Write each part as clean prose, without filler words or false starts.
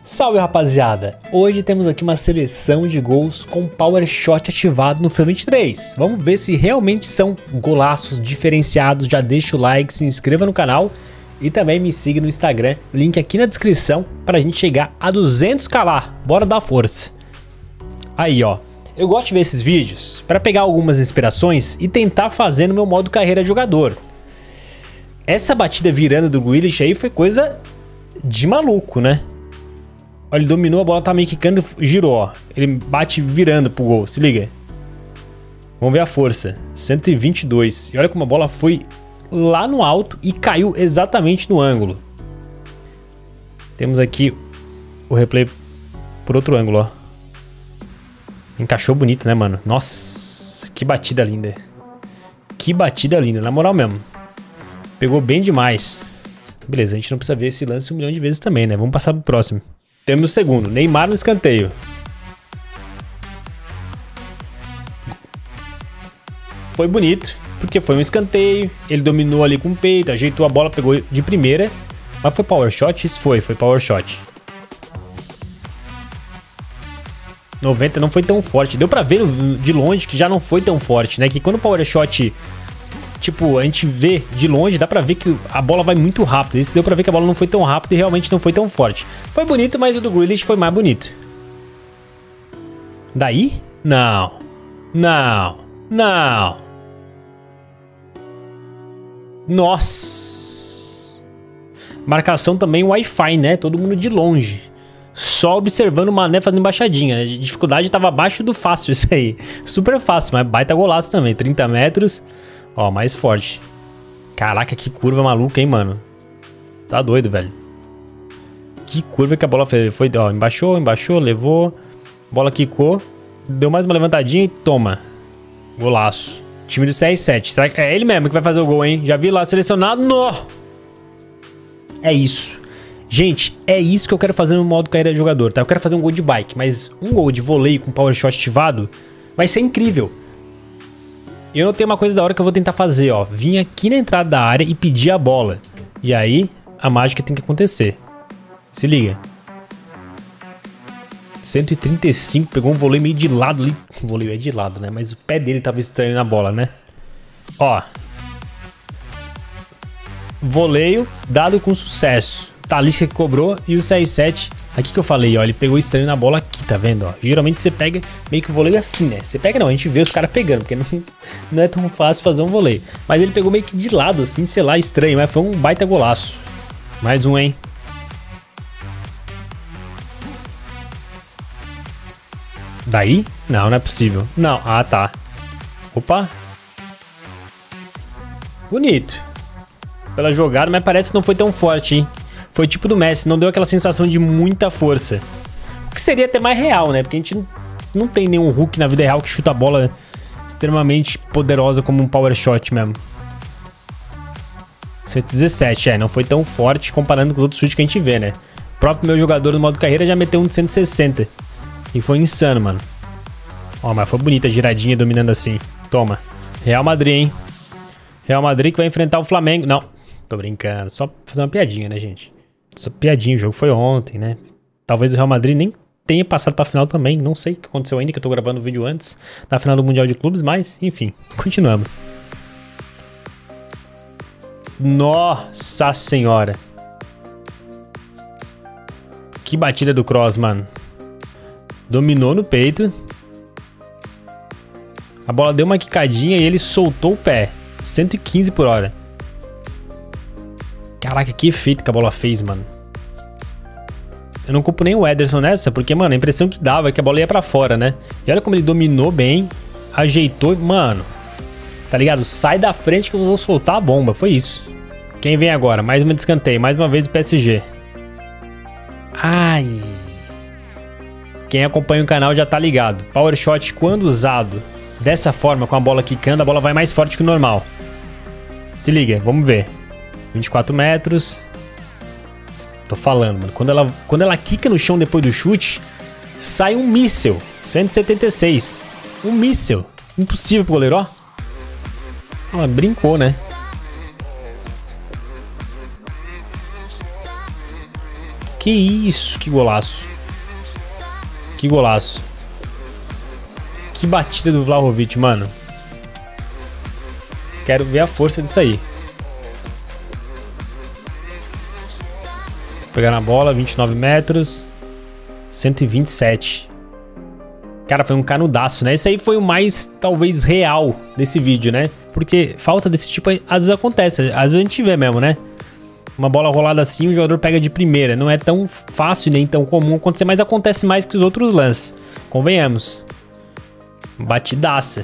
Salve, rapaziada! Hoje temos aqui uma seleção de gols com Power Shot ativado no FIFA 23. Vamos ver se realmente são golaços diferenciados. Já deixa o like, se inscreva no canal e também me siga no Instagram. Link aqui na descrição para a gente chegar a 200k lá. Bora dar força! Aí, ó. Eu gosto de ver esses vídeos para pegar algumas inspirações e tentar fazer no meu modo carreira jogador. Essa batida virando do Grealish aí foi coisa de maluco, né? Olha, ele dominou, a bola tá meio quicando, girou, ó. Ele bate virando pro gol, se liga. Vamos ver a força. 122. E olha como a bola foi lá no alto e caiu exatamente no ângulo. Temos aqui o replay por outro ângulo, ó. Encaixou bonito, né, mano? Nossa, que batida linda. Que batida linda, na moral mesmo. Pegou bem demais. Beleza, a gente não precisa ver esse lance 1 milhão de vezes também, né? Vamos passar pro próximo. Temos o segundo, Neymar no escanteio. Foi bonito, porque foi um escanteio. Ele dominou ali com o peito, ajeitou a bola, pegou de primeira. Mas foi power shot? Isso foi power shot. 90 não foi tão forte. Deu pra ver de longe que já não foi tão forte, né? Que quando o power shot, tipo, a gente vê de longe, dá pra ver que a bola vai muito rápido. Esse deu pra ver que a bola não foi tão rápida e realmente não foi tão forte. Foi bonito, mas o do Grealish foi mais bonito. Daí? Não. Não. Não. Nossa. Marcação também Wi-Fi, né? Todo mundo de longe. Só observando o Mané fazendo embaixadinha. A dificuldade tava abaixo do fácil isso aí. Super fácil, mas baita golaço também. 30 metros. Ó, mais forte. Caraca, que curva maluca, hein, mano. Tá doido, velho. Que curva que a bola fez. Foi, ó, embaixou, levou. Bola quicou. Deu mais uma levantadinha e toma. Golaço. Time do CR7. Será que é ele mesmo que vai fazer o gol, hein? Já vi lá selecionado. No! É isso. Gente, é isso que eu quero fazer no modo carreira de jogador, tá? Eu quero fazer um gol de bike, mas um gol de voleio com power shot ativado vai ser incrível. E eu notei uma coisa da hora que eu vou tentar fazer, ó. Vim aqui na entrada da área e pedir a bola. E aí, a mágica tem que acontecer. Se liga. 135, pegou um voleio meio de lado ali. O voleio é de lado, né? Mas o pé dele tava estranho na bola, né? Ó. Voleio dado com sucesso. Talisca que cobrou e o CR7. Aqui que eu falei, ó, ele pegou estranho na bola aqui, tá vendo, ó? Geralmente você pega meio que o voleio assim, né? Você pega não, a gente vê os caras pegando, porque não é tão fácil fazer um voleio. Mas ele pegou meio que de lado, assim, sei lá, estranho, mas foi um baita golaço. Mais um, hein? Daí? Não, não é possível. Não, ah, tá. Opa. Bonito. Pela jogada, mas parece que não foi tão forte, hein? Foi tipo do Messi, não deu aquela sensação de muita força. O que seria até mais real, né? Porque a gente não tem nenhum Hulk na vida real que chuta a bola extremamente poderosa como um power shot mesmo. 117, não foi tão forte comparando com os outros chutes que a gente vê, né? O próprio meu jogador no modo carreira já meteu um de 160. E foi insano, mano. Ó, mas foi bonita a giradinha dominando assim. Toma. Real Madrid, hein? Real Madrid que vai enfrentar o Flamengo. Não, tô brincando. Só fazer uma piadinha, né, gente? Só piadinha, o jogo foi ontem, né? Talvez o Real Madrid nem tenha passado pra final também. Não sei o que aconteceu ainda, que eu tô gravando o vídeo antes da final do Mundial de Clubes, mas, enfim, continuamos. Nossa senhora. Que batida do Kroos, mano. Dominou no peito. A bola deu uma quicadinha e ele soltou o pé. 115 por hora. Caraca, que efeito que a bola fez, mano. Eu não culpo nem o Ederson nessa, porque, mano, a impressão que dava é que a bola ia pra fora, né? E olha como ele dominou bem, ajeitou, mano. Tá ligado? Sai da frente que eu vou soltar a bomba, foi isso. Quem vem agora? Mais uma de escanteio, mais uma vez o PSG. Ai. Quem acompanha o canal já tá ligado. Power shot, quando usado dessa forma, com a bola quicando, a bola vai mais forte que o normal. Se liga, vamos ver. 24 metros. Tô falando, mano. Quando ela quica no chão depois do chute, sai um míssel. 176. Um míssel. Impossível pro goleiro, ó. Ela brincou, né? Que isso, que golaço. Que golaço. Que batida do Vlahovic, mano. Quero ver a força disso aí. Vou pegar na bola, 29 metros. 127. Cara, foi um canudaço, né? Esse aí foi o mais, talvez, real desse vídeo, né? Porque falta desse tipo, às vezes acontece. Às vezes a gente vê mesmo, né? Uma bola rolada assim, o jogador pega de primeira. Não é tão fácil nem tão comum acontecer, mas acontece mais que os outros lances. Convenhamos. Batidaça.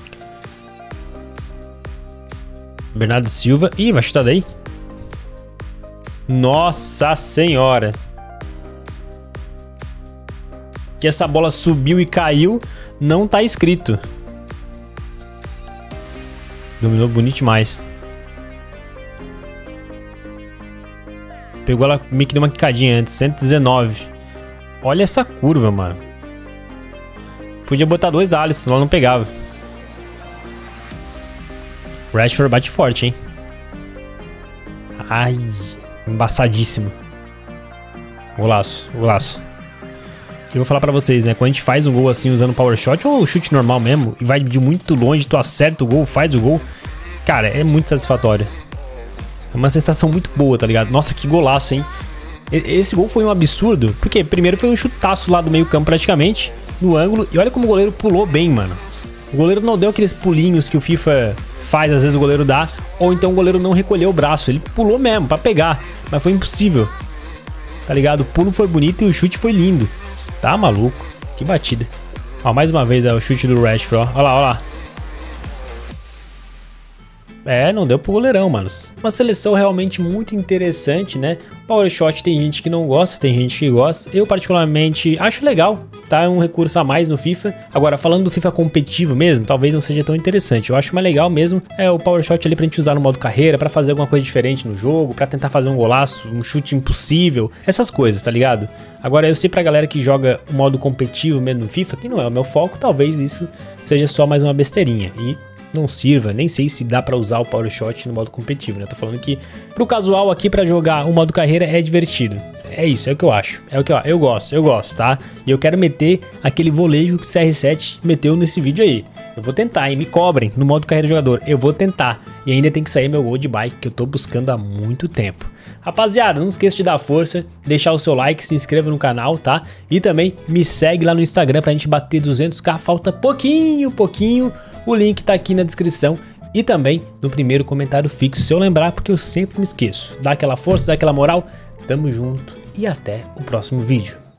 Bernardo Silva. Ih, vai chutar daí. Nossa senhora. Que essa bola subiu e caiu, não tá escrito. Dominou bonito demais. Pegou ela, meio que deu uma quicadinha antes. 119. Olha essa curva, mano. Podia botar 2 Alisson, senão ela não pegava. Rashford bate forte, hein? Ai, embaçadíssimo. Golaço, golaço. E eu vou falar pra vocês, né? Quando a gente faz um gol assim usando power shot ou chute normal mesmo, e vai de muito longe, tu acerta o gol, faz o gol, cara, é muito satisfatório. É uma sensação muito boa, tá ligado? Nossa, que golaço, hein? Esse gol foi um absurdo, porque primeiro foi um chutaço lá do meio campo praticamente, no ângulo, e olha como o goleiro pulou bem, mano. O goleiro não deu aqueles pulinhos que o FIFA faz, às vezes o goleiro dá, ou então o goleiro não recolheu o braço, ele pulou mesmo pra pegar, mas foi impossível. Tá ligado? O pulo foi bonito e o chute foi lindo. Tá maluco, que batida. Ó, mais uma vez é o chute do Rashford, ó. Olha lá, olha lá. É, não deu pro goleirão, manos. Uma seleção realmente muito interessante, né? Power Shot tem gente que não gosta, tem gente que gosta. Eu particularmente acho legal, tá? É um recurso a mais no FIFA. Agora, falando do FIFA competitivo mesmo, talvez não seja tão interessante. Eu acho mais legal mesmo é o Power Shot ali pra gente usar no modo carreira, pra fazer alguma coisa diferente no jogo, pra tentar fazer um golaço, um chute impossível, essas coisas, tá ligado? Agora, eu sei pra galera que joga o modo competitivo mesmo no FIFA, que não é o meu foco, talvez isso seja só mais uma besteirinha. E não sirva, nem sei se dá pra usar o Power Shot no modo competitivo, né? Tô falando que pro casual aqui pra jogar o modo carreira é divertido. É isso, é o que eu acho. É o que eu gosto, tá? E eu quero meter aquele voleio que o CR7 meteu nesse vídeo aí. Eu vou tentar, hein? Me cobrem no modo carreira jogador. Eu vou tentar. E ainda tem que sair meu gol de bike que eu tô buscando há muito tempo. Rapaziada, não esqueça de dar força, deixar o seu like, se inscreva no canal, tá? E também me segue lá no Instagram pra gente bater 200k. Falta pouquinho. O link tá aqui na descrição e também no primeiro comentário fixo, se eu lembrar, porque eu sempre me esqueço. Dá aquela força, dá aquela moral. Tamo junto e até o próximo vídeo.